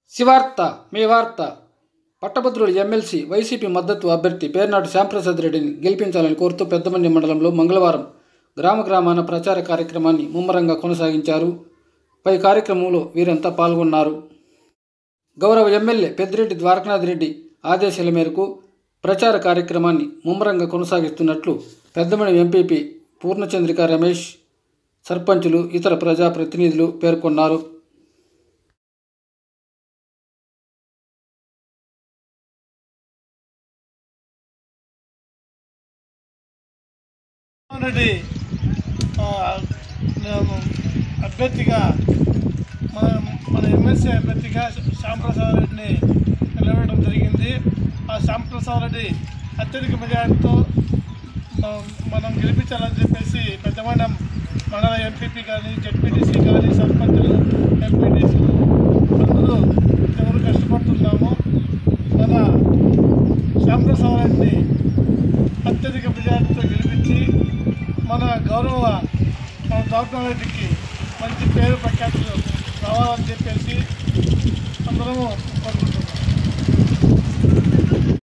శివార్త మీ వార్త. పట్టభద్రుల MLC YCP మద్దతు అభ్యర్థి పేర్నాటి శ్యాంప్రసాద్ రెడ్డిని గెలిపించాలని కోరుతూ పెద్దమండి మండలంలో మంగళవారం గ్రామాన ప్రచార కార్యక్రమాన్ని ముమ్మరంగా కొనసాగించారు. పై కార్యక్రమంలో వీరంతా పాల్గొన్నారు. గౌరవ ఎమ్మెల్యే పెద్దిరెడ్డి ద్వారకనాథ్ రెడ్డి ఆదేశాల మేరకు ప్రచార కార్యక్రమాన్ని ముమ్మరంగా కొనసాగిస్తున్నట్లు పెద్దమండి ఎంపీపీ పూర్ణచంద్రిక రమేష్, సర్పంచులు, ఇతర ప్రజాప్రతినిధులు పేర్కొన్నారు. రెడ్డి అభ్యర్థిగా మన ఎమ్మెల్సీ అభ్యర్థిగా శ్యాంప్రసాద్ రెడ్డిని నిలబెట్టడం జరిగింది. ఆ శ్యాంప్రసాద్ రెడ్డి అత్యధిక మెజార్టీతో మనం గెలిపించాలని చెప్పేసి పెద్దమండం మండల ఎంపీపీ కానీ, జెడ్పీటీసీ కానీ, సర్పంచులు, ఎంపీటీసీలు అందరూ ఎవరు కష్టపడుతున్నాము. మన శ్యాంప్రసాద్ రెడ్డిని అత్యధిక మెజార్టీతో గెలిపించి మన గౌరవ ద్వారకనాథ్ రెడ్డికి మంచి పేరు ప్రఖ్యాతులు రావాలని చెప్పేసి అందరము కోరుకుంటున్నాం.